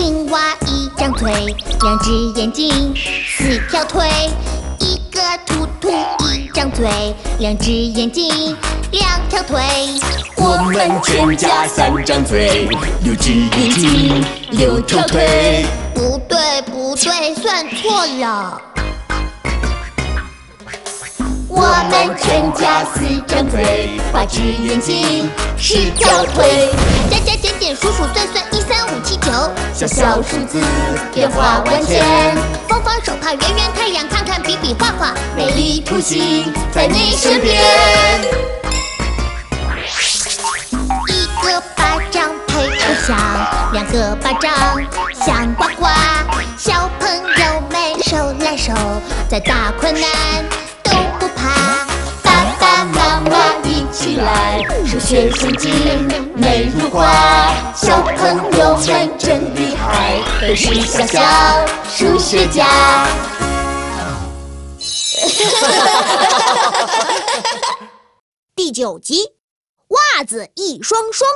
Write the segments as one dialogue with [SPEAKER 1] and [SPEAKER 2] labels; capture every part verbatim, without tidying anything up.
[SPEAKER 1] 青蛙一张嘴，两只眼睛，四条腿。一个兔兔一张嘴，两只眼睛，两条腿。
[SPEAKER 2] 我们全家三张嘴，六只眼睛，六条腿。
[SPEAKER 1] 不对不对，算错了。
[SPEAKER 2] 我们全家四张嘴，八只眼睛，十条腿。
[SPEAKER 1] 加加减减数数算算，一三五七九。
[SPEAKER 2] 小小数字变化万千，
[SPEAKER 1] 方方手帕圆圆太阳，看看比比画画，
[SPEAKER 2] 美丽图形在你身边。
[SPEAKER 1] 一个巴掌拍不响，两个巴掌响呱呱。小朋友们手拉手，再大困难都不怕。
[SPEAKER 2] 爸爸妈妈一起来，数学圣经美如画。小朋友们真厉害，都是小小数学家。
[SPEAKER 3] 第九集，袜子一双双。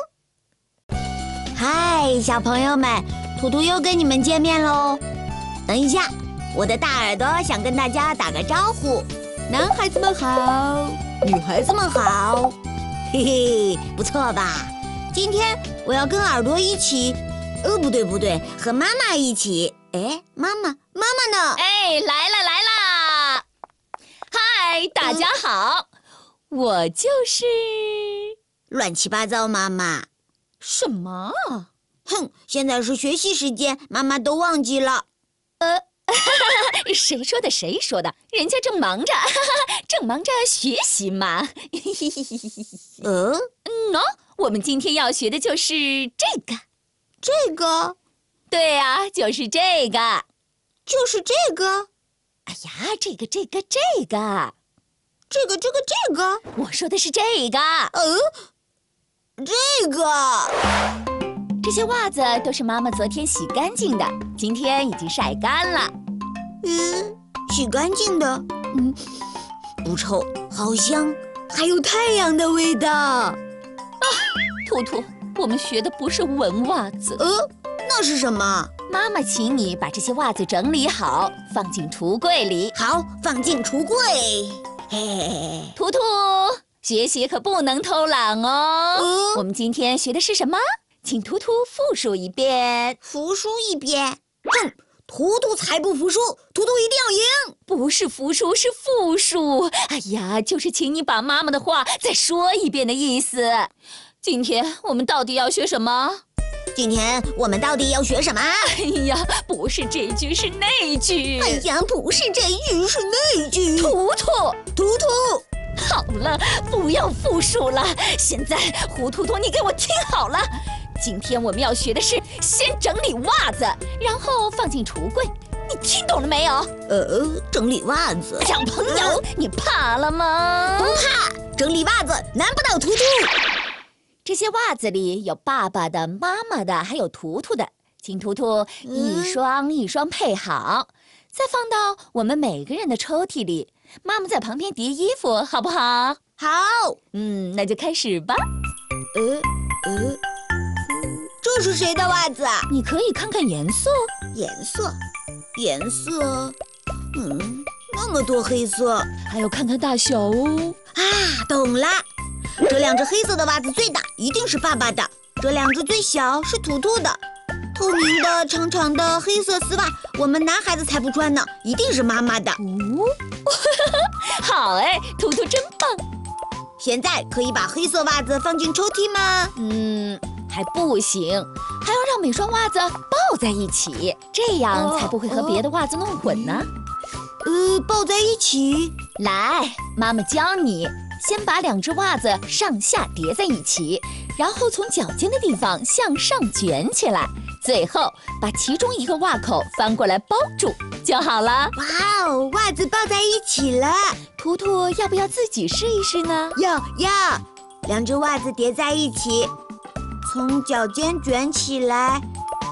[SPEAKER 3] 嗨，小朋友们，图图又跟你们见面喽。等一下，我的大耳朵想跟大家打个招呼。男孩子们好，女孩子们好，嘿嘿，不错吧？今天我要跟耳朵一起，呃，不对不对，和妈妈一起。哎，妈妈，妈妈呢？
[SPEAKER 4] 哎，来了来啦！嗨，大家好，嗯、我就是
[SPEAKER 3] 乱七八糟妈妈。
[SPEAKER 4] 什么？
[SPEAKER 3] 哼，现在是学习时间，妈妈都忘记了。
[SPEAKER 4] 呃。谁说的？谁说的？人家正忙着，正忙着学习嘛。
[SPEAKER 3] 呃，
[SPEAKER 4] 嗯哦，我们今天要学的就是这个，
[SPEAKER 3] 这个，
[SPEAKER 4] 对啊，就是这个，
[SPEAKER 3] 就是这个。
[SPEAKER 4] 哎呀，这个，这个，这个，
[SPEAKER 3] 这个，这个，这个，
[SPEAKER 4] 我说的是这个。
[SPEAKER 3] 呃，这个。
[SPEAKER 4] 这些袜子都是妈妈昨天洗干净的，今天已经晒干了。
[SPEAKER 3] 嗯，洗干净的，嗯，不臭，好香，还有太阳的味道。啊，
[SPEAKER 4] 图图，我们学的不是文袜子。
[SPEAKER 3] 呃，那是什么？
[SPEAKER 4] 妈妈请你把这些袜子整理好，放进橱柜里。
[SPEAKER 3] 好，放进橱柜。嘿嘿嘿，
[SPEAKER 4] 图图，学习可不能偷懒哦。
[SPEAKER 3] 嗯，
[SPEAKER 4] 我们今天学的是什么？请图图复述一遍。
[SPEAKER 3] 复述一遍。哼，图图才不服输，图图一定要赢。
[SPEAKER 4] 不是服输，是复述。哎呀，就是请你把妈妈的话再说一遍的意思。今天我们到底要学什么？
[SPEAKER 3] 今天我们到底要学什么？
[SPEAKER 4] 哎呀，不是这句，是那句。
[SPEAKER 3] 哎呀，不是这句，是那句。
[SPEAKER 4] 图图，
[SPEAKER 3] 图图。
[SPEAKER 4] 好了，不要复述了。现在，胡图图，你给我听好了。今天我们要学的是先整理袜子，然后放进橱柜。你听懂了没有？
[SPEAKER 3] 呃，整理袜子。
[SPEAKER 4] 小朋友，呃、你怕了吗？
[SPEAKER 3] 不怕，整理袜子难不倒图图。
[SPEAKER 4] 这些袜子里有爸爸的、妈妈的，还有图图的，请图图一双一双配好，嗯、再放到我们每个人的抽屉里。妈妈在旁边叠衣服，好不好？
[SPEAKER 3] 好。
[SPEAKER 4] 嗯，那就开始吧。
[SPEAKER 3] 呃呃。这是谁的袜子啊？
[SPEAKER 4] 你可以看看颜色。
[SPEAKER 3] 颜色，颜色，嗯，那么多黑色，
[SPEAKER 4] 还有看看大小哦。
[SPEAKER 3] 啊，懂了，这两只黑色的袜子最大，一定是爸爸的；这两只最小是图图的。透明的、长长的黑色丝袜，我们男孩子才不穿呢，一定是妈妈的。
[SPEAKER 4] 哦，好哎，图图真棒。
[SPEAKER 3] 现在可以把黑色袜子放进抽屉吗？
[SPEAKER 4] 嗯。还不行，还要让每双袜子抱在一起，这样才不会和别的袜子弄混呢。
[SPEAKER 3] 呃，抱在一起。
[SPEAKER 4] 来，妈妈教你，先把两只袜子上下叠在一起，然后从脚尖的地方向上卷起来，最后把其中一个袜口翻过来包住就好了。
[SPEAKER 3] 哇哦，袜子抱在一起了。
[SPEAKER 4] 图图要不要自己试一试呢？
[SPEAKER 3] 要要，两只袜子叠在一起。从脚尖卷起来，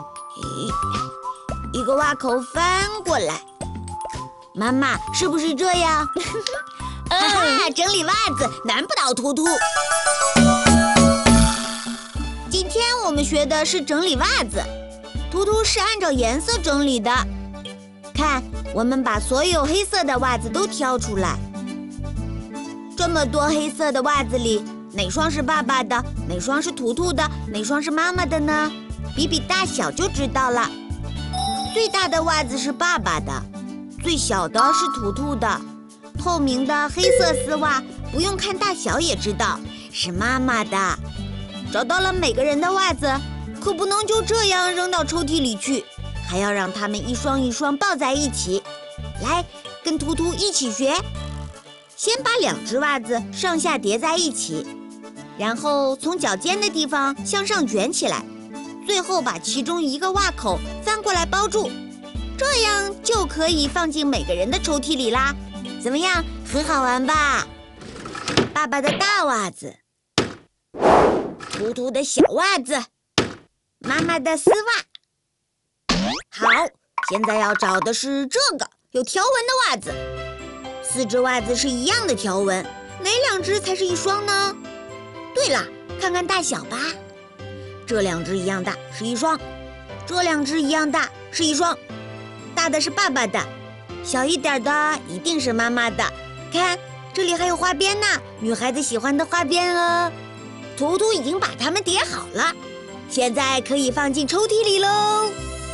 [SPEAKER 3] 一个袜口翻过来。妈妈，是不是这样？哈哈，整理袜子难不倒图图。今天我们学的是整理袜子。图图图是按照颜色整理的。看，我们把所有黑色的袜子都挑出来。这么多黑色的袜子里，哪双是爸爸的？哪双是图图的？哪双是妈妈的呢？比比大小就知道了。最大的袜子是爸爸的，最小的是图图的。透明的黑色丝袜，不用看大小也知道是妈妈的。找到了每个人的袜子，可不能就这样扔到抽屉里去，还要让它们一双一双抱在一起。来，跟图图一起学。先把两只袜子上下叠在一起，然后从脚尖的地方向上卷起来，最后把其中一个袜口翻过来包住，这样就可以放进每个人的抽屉里啦。怎么样，很好玩吧？爸爸的大袜子，图图的小袜子，妈妈的丝袜。好，现在要找的是这个有条纹的袜子。四只袜子是一样的条纹，哪两只才是一双呢？对了，看看大小吧。这两只一样大，是一双；这两只一样大，是一双。大的是爸爸的，小一点的一定是妈妈的。看，这里还有花边呢，女孩子喜欢的花边哦。图图已经把它们叠好了，现在可以放进抽屉里喽。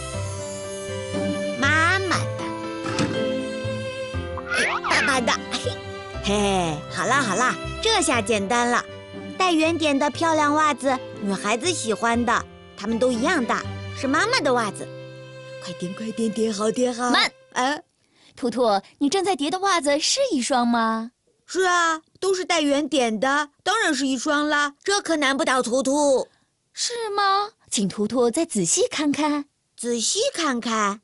[SPEAKER 3] 妈妈的，爸爸的，嘿嘿，好啦好啦，这下简单了。带圆点的漂亮袜子，女孩子喜欢的，它们都一样大，是妈妈的袜子。快点快点，叠好叠好。
[SPEAKER 4] 慢！
[SPEAKER 3] 啊，
[SPEAKER 4] 图图，你正在叠的袜子是一双吗？
[SPEAKER 3] 是啊，都是带圆点的，当然是一双啦。这可难不倒图图。
[SPEAKER 4] 是吗？请图图再仔细看看。
[SPEAKER 3] 仔细看看。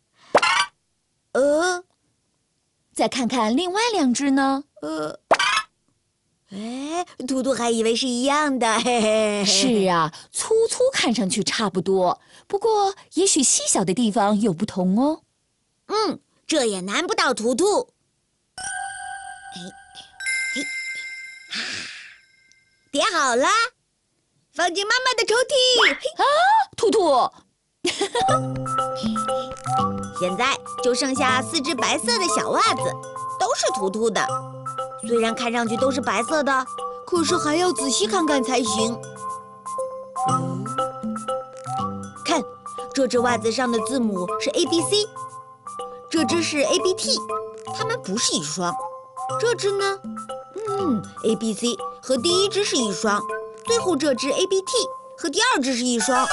[SPEAKER 3] 呃，
[SPEAKER 4] 再看看另外两只呢？
[SPEAKER 3] 呃，哎，图图还以为是一样的，嘿嘿嘿。
[SPEAKER 4] 是啊，粗粗看上去差不多，不过也许细小的地方有不同哦。
[SPEAKER 3] 嗯，这也难不倒图图。哎，嘿，啊，叠好了，放进妈妈的抽屉。
[SPEAKER 4] 啊，图图！
[SPEAKER 3] 现在就剩下四只白色的小袜子，都是图图的。虽然看上去都是白色的，可是还要仔细看看才行。嗯，看，这只袜子上的字母是 A B C， 这只是 A B T， 它们不是一双。这只呢，嗯 ，A B C 和第一只是一双，最后这只 A B T 和第二只是一双。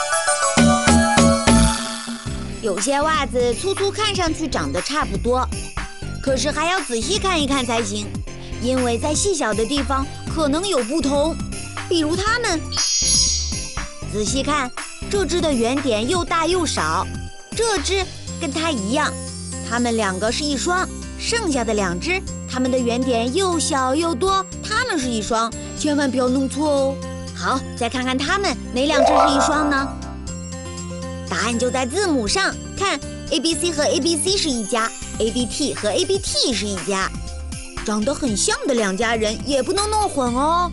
[SPEAKER 3] 有些袜子粗粗看上去长得差不多，可是还要仔细看一看才行，因为在细小的地方可能有不同。比如它们，仔细看，这只的圆点又大又少，这只跟它一样，它们两个是一双。剩下的两只，它们的圆点又小又多，它们是一双，千万不要弄错哦。好，再看看它们哪两只是一双呢？答案就在字母上，看 A B C 和 A B C 是一家 ，A B T 和 A B T 是一家，长得很像的两家人也不能弄混哦。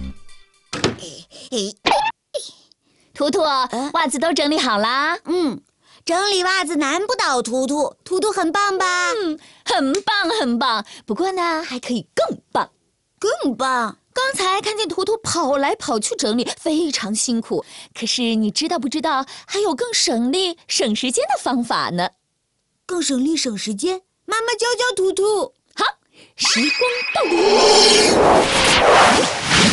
[SPEAKER 4] 图图，袜子都整理好啦？
[SPEAKER 3] 嗯，整理袜子难不倒图图，图图很棒吧？
[SPEAKER 4] 嗯，很棒很棒。不过呢，还可以更棒，
[SPEAKER 3] 更棒。
[SPEAKER 4] 刚才看见图图跑来跑去整理，非常辛苦。可是你知道不知道，还有更省力、省时间的方法呢？
[SPEAKER 3] 更省力省时间，妈妈教教图图。
[SPEAKER 4] 好，时光倒流。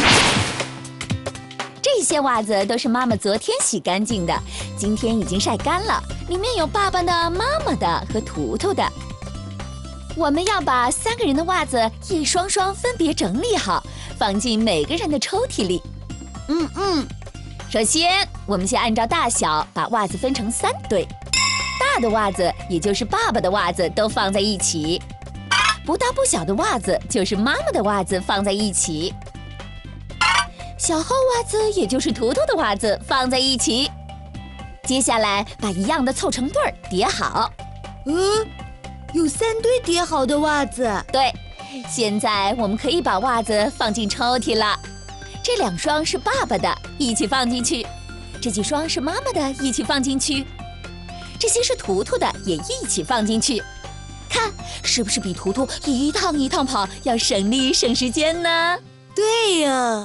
[SPEAKER 4] 这些袜子都是妈妈昨天洗干净的，今天已经晒干了，里面有爸爸的、妈妈的和图图的。我们要把三个人的袜子一双双分别整理好，放进每个人的抽屉里。
[SPEAKER 3] 嗯嗯。
[SPEAKER 4] 首先，我们先按照大小把袜子分成三堆，大的袜子也就是爸爸的袜子都放在一起，不大不小的袜子就是妈妈的袜子放在一起，小号袜子也就是图图的袜子放在一起。接下来把一样的凑成对儿叠好。
[SPEAKER 3] 嗯。有三堆叠好的袜子。
[SPEAKER 4] 对，现在我们可以把袜子放进抽屉了。这两双是爸爸的，一起放进去；这几双是妈妈的，一起放进去。 这些是图图的，也一起放进去。看，是不是比图图一趟一趟跑要省力省时间呢？
[SPEAKER 3] 对呀。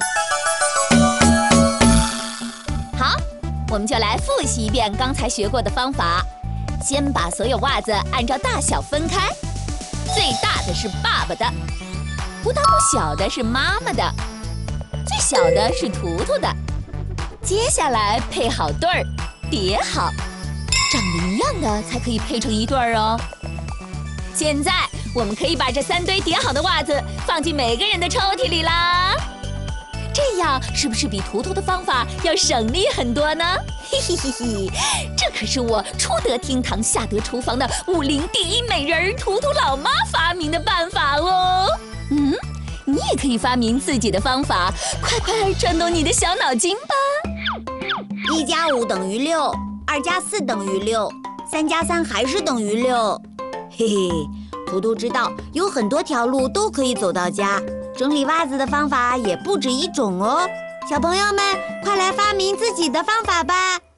[SPEAKER 4] 好，我们就来复习一遍刚才学过的方法。先把所有袜子按照大小分开，最大的是爸爸的，不大不小的是妈妈的，最小的是图图的。接下来配好对儿，叠好，长得一样的才可以配成一对儿哦。现在我们可以把这三堆叠好的袜子放进每个人的抽屉里啦。这样是不是比图图的方法要省力很多呢？嘿嘿嘿嘿，这可是我出得厅堂下得厨房的武林第一美人图图老妈发明的办法哦。嗯，你也可以发明自己的方法，快快转动你的小脑筋吧。
[SPEAKER 3] 一加五等于六，二加四等于六，三加三还是等于六。嘿嘿，图图知道有很多条路都可以走到家，整理袜子的方法也不止一种哦。小朋友们，快来发明自己的方法吧！